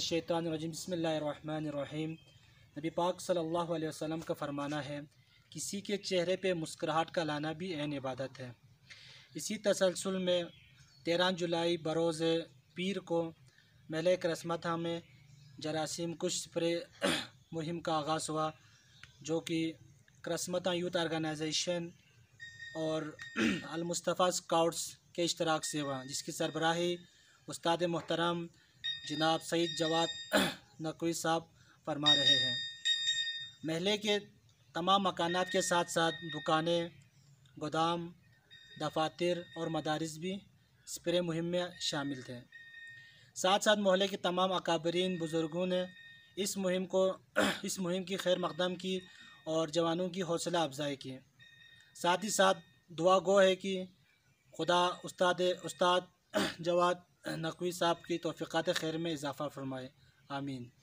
मिनश्शैतानिर्रजीम बिस्मिल्लाहिर्रहमानिर्रहीम। नबी पाक सल्लल्लाहु अलैहि वसल्लम का फरमाना है, किसी के चेहरे पे मुस्कुराहट का लाना भी ऐन इबादत है। इसी तसलसल में 13 जुलाई बरोज़ पीर को महल करस्मता में जरासीम कुश स्प्रे मुहिम का आगाज़ हुआ, जो कि करस्मता यूथ ऑर्गेनाइजेशन और अल-मुस्तफ़ा स्काउट्स के इश्तराक से हुआ, जिसकी सरबराही उस्ताद मोहतरम जनाब सईद जवाद नकवी साहब फरमा रहे हैं। महल्ले के तमाम मकानात के साथ साथ दुकानें, गोदाम, दफातर और मदारिस भी स्प्रे मुहिम में शामिल थे। साथ साथ मोहल्ले के तमाम अकाबरीन बुज़ुर्गों ने इस मुहिम की खैर मकदम की और जवानों की हौसला अफजाई की। साथ ही साथ दुआ गो है कि खुदा उस्ताद जवाद नकवी साहब की तौफ़ीक़ात खैर में इजाफ़ा फरमाए। आमीन।